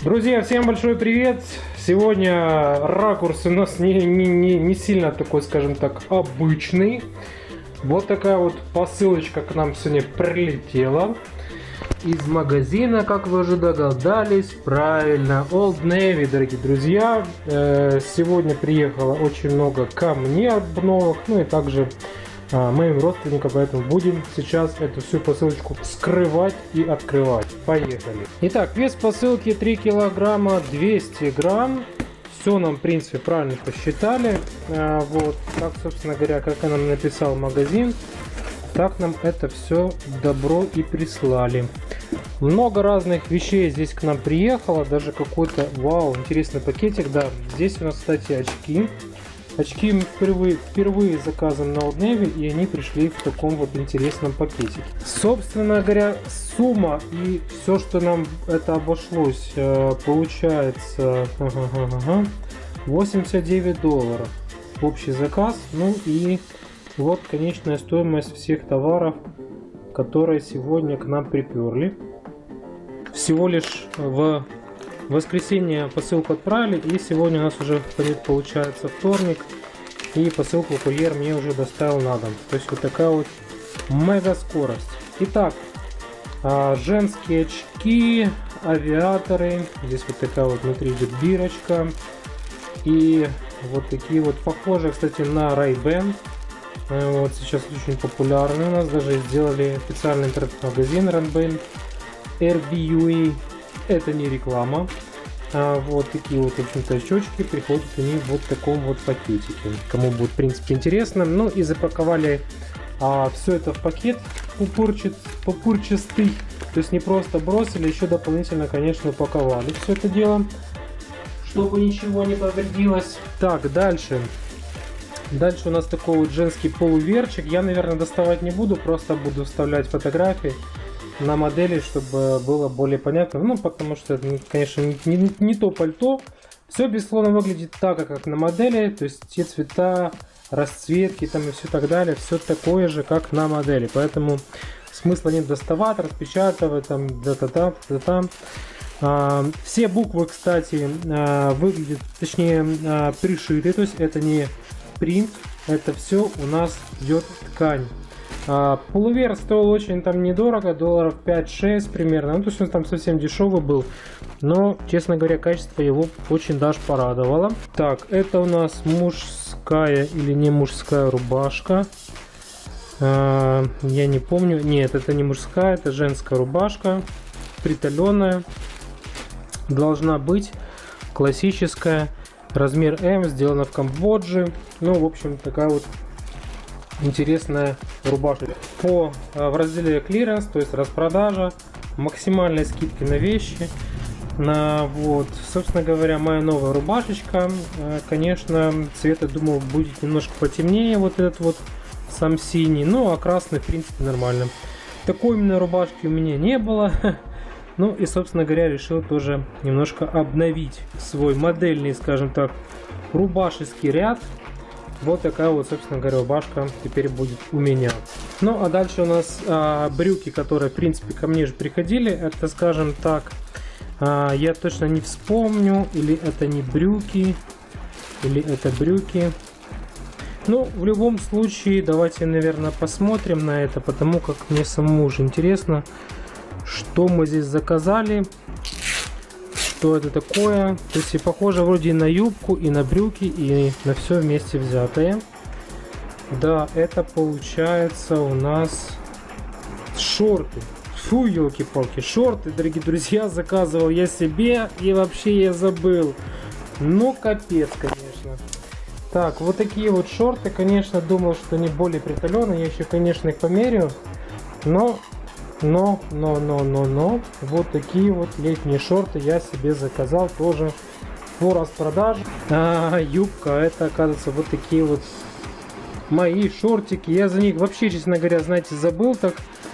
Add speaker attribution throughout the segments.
Speaker 1: Друзья, всем большой привет! Сегодня ракурс у нас не сильно такой, скажем так, обычный. Вот такая вот посылочка к нам сегодня прилетела из магазина, как вы уже догадались, правильно, Old Navy, дорогие друзья. Сегодня приехало очень много камней обновок, ну и также моим родственникам, поэтому будем сейчас эту всю посылочку вскрывать и открывать. Поехали. Итак, вес посылки 3 килограмма 200 грамм. Все нам, в принципе, правильно посчитали. Вот, как, собственно говоря, как нам написал магазин, так нам это все добро и прислали. Много разных вещей здесь к нам приехало, даже какой-то, вау, интересный пакетик. Да, здесь у нас, кстати, очки. Очки мы впервые заказываем на Old Navy, и они пришли в таком вот интересном пакетике. Собственно говоря, сумма и все, что нам это обошлось, получается $89. Общий заказ. Ну и вот конечная стоимость всех товаров, которые сегодня к нам приперли. Всего лишь в воскресенье посылку отправили, и сегодня у нас уже получается вторник, и посылку курьер мне уже доставил на дом. То есть вот такая вот мега скорость. Итак, женские очки, авиаторы. Здесь вот такая вот внутри идет бирочка. И вот такие вот похожие, кстати, на Ray-Ban. Вот сейчас очень популярны у нас. Даже сделали специальный интернет-магазин Ray-Ban RBUE. Это не реклама. Вот такие вот, в общем-то, очечки приходят они вот в таком вот пакетике. Кому будет, в принципе, интересно. Ну и запаковали все это в пакет пупырчатый. То есть не просто бросили, еще дополнительно, конечно, упаковали все это дело, чтобы ничего не повредилось. Так, дальше. Дальше у нас такой вот женский полуверчик. Я, наверное, доставать не буду, просто буду вставлять фотографии на модели, чтобы было более понятно. Ну, потому что это, конечно, не то пальто. Все, безусловно, выглядит так, как на модели. То есть те цвета, расцветки там и все так далее. Все такое же, как на модели. Поэтому смысла нет доставать, распечатывать, там, все буквы, кстати, выглядят, точнее, пришиты. То есть это не принт, это все у нас идет ткань. Полувер стоил очень там недорого, долларов 5-6 примерно. Ну, то есть он там совсем дешевый был. Но, честно говоря, качество его очень даже порадовало. Так, это у нас мужская или не мужская рубашка. Я не помню. Нет, это не мужская, это женская рубашка. Приталенная. Должна быть классическая. Размер М, сделана в Камбодже. Ну, в общем, такая вот интересная рубашка. В разделе клиренс, то есть распродажа, максимальные скидки на вещи. Вот, собственно говоря, моя новая рубашечка. Конечно, цвет, я думал, будет немножко потемнее, вот этот вот сам синий. Ну, а красный, в принципе, нормально. Такой именно рубашки у меня не было. Ну и, собственно говоря, решил тоже немножко обновить свой модельный, скажем так, рубашеский ряд. Вот такая вот, собственно говоря, рубашка теперь будет у меня. Ну, а дальше у нас брюки, которые, в принципе, ко мне же приходили. Это, скажем так, я точно не вспомню, или это не брюки, или это брюки. Ну, в любом случае, давайте, наверное, посмотрим на это, потому как мне самому уже интересно, что мы здесь заказали. Что это такое? То есть и похоже вроде и на юбку, и на брюки, и на все вместе взятое. Да, это получается у нас шорты. Фу, елки-палки, шорты, дорогие друзья, заказывал я себе, и вообще я забыл. Ну, капец, конечно. Так, вот такие вот шорты, конечно, думал, что они более приталенные. Я еще, конечно, их померяю. Но, вот такие вот летние шорты я себе заказал тоже по распродаже. Юбка, это, оказывается, вот такие вот мои шортики. Я за них вообще, честно говоря, знаете, забыл так.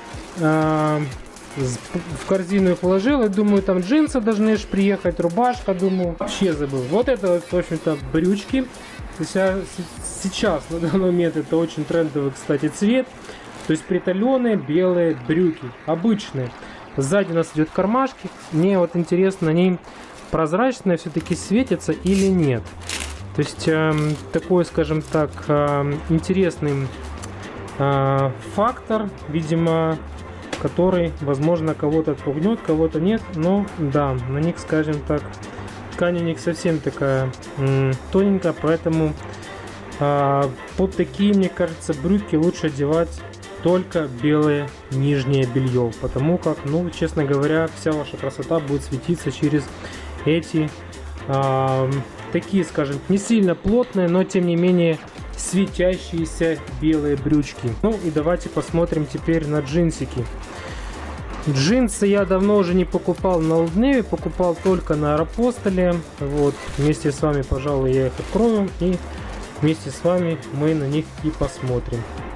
Speaker 1: В корзину их вложил, и думаю, там джинсы должны же приехать, рубашка, думаю, вообще забыл. Вот это вот, в общем-то, брючки. Сейчас, на данный момент, это очень трендовый, кстати, цвет. То есть приталенные белые брюки, обычные. Сзади у нас идет кармашки. Мне вот интересно, они прозрачная, все-таки светится или нет. То есть такой, скажем так, интересный фактор, видимо, который, возможно, кого-то отпугнет, кого-то нет. Но да, на них, скажем так, ткань у них совсем такая тоненькая, поэтому под такие, мне кажется, брюки лучше одевать только белое нижнее белье, потому как, ну, честно говоря, вся ваша красота будет светиться через эти такие, скажем, не сильно плотные, но тем не менее светящиеся белые брючки. Ну и давайте посмотрим теперь на джинсики. Джинсы я давно уже не покупал на Old Navy, покупал только на Аэропостоле. Вот, вместе с вами, пожалуй, я их открою и вместе с вами мы на них и посмотрим.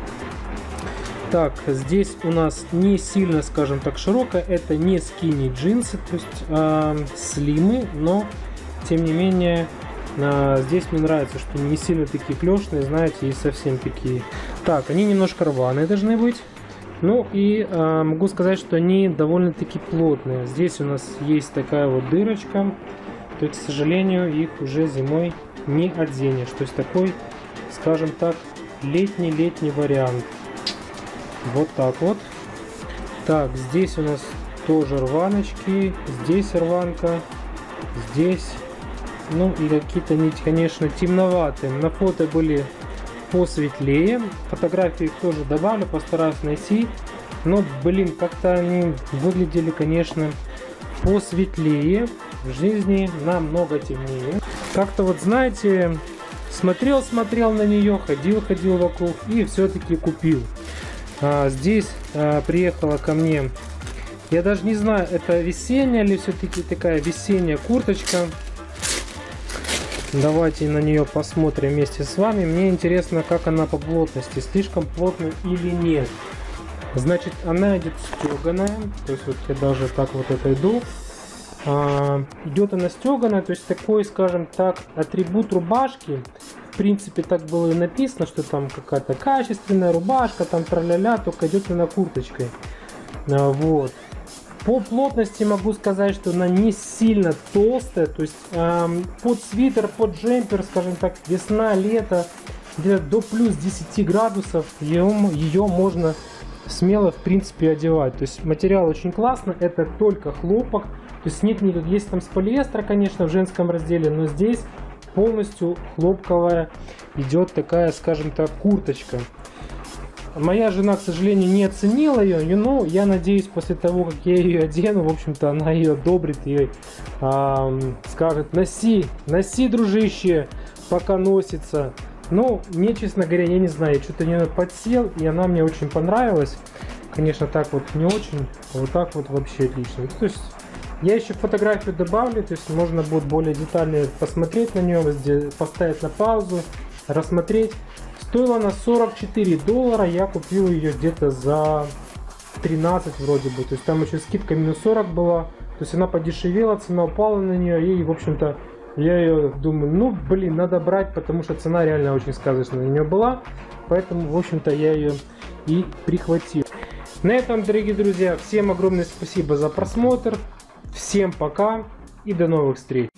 Speaker 1: Так, здесь у нас не сильно, скажем так, широкая, это не скини джинсы, то есть слимы, но тем не менее здесь мне нравится, что не сильно такие клешные, знаете, и совсем такие. Так, они немножко рваные должны быть. Ну и могу сказать, что они довольно-таки плотные. Здесь у нас есть такая вот дырочка, то есть, к сожалению, их уже зимой не оденешь. То есть такой, скажем так, летний вариант. Вот так вот. Так, здесь у нас тоже рваночки, здесь рванка, здесь. Ну и какие-то нити, конечно, темноватые. На фото были посветлее. Фотографии их тоже добавлю, постараюсь найти. Но, блин, как-то они выглядели, конечно, посветлее. В жизни намного темнее. Как-то вот, знаете, смотрел на нее, ходил вокруг и все-таки купил. Здесь приехала ко мне, я даже не знаю, это весенняя или все-таки такая весенняя курточка. Давайте на нее посмотрим вместе с вами. Мне интересно, как она по плотности, слишком плотная или нет. Значит, она идет стеганая, то есть вот я даже так вот это иду. Идет она стеганая, то есть такой, скажем так, атрибут рубашки. В принципе, так было и написано, что там какая-то качественная рубашка, там тра-ля-ля, только идет она курточкой. Вот. По плотности могу сказать, что она не сильно толстая, то есть под свитер, под джемпер, скажем так, весна, лето, где-то до плюс 10 градусов ее можно смело, в принципе, одевать. То есть материал очень классный, это только хлопок, то есть нет никаких, есть там с полиэстера, конечно, в женском разделе, но здесь полностью хлопковая идет такая, скажем так, курточка. Моя жена, к сожалению, не оценила ее, но я надеюсь, после того, как я ее одену, в общем-то, она ее одобрит и скажет: носи, дружище, пока носится. Но мне, честно говоря, я не знаю, я что-то не подсел, и она мне очень понравилась. Конечно, так вот не очень, а вот так вот вообще отлично. То есть я еще фотографию добавлю, то есть можно будет более детально посмотреть на нее, поставить на паузу, рассмотреть. Стоила она $44, я купил ее где-то за 13 вроде бы, то есть там еще скидка минус 40 была, то есть она подешевела, цена упала на нее, и в общем-то я ее думаю, ну блин, надо брать, потому что цена реально очень сказочная на нее была, поэтому в общем-то я ее и прихватил. На этом, дорогие друзья, всем огромное спасибо за просмотр, всем пока и до новых встреч.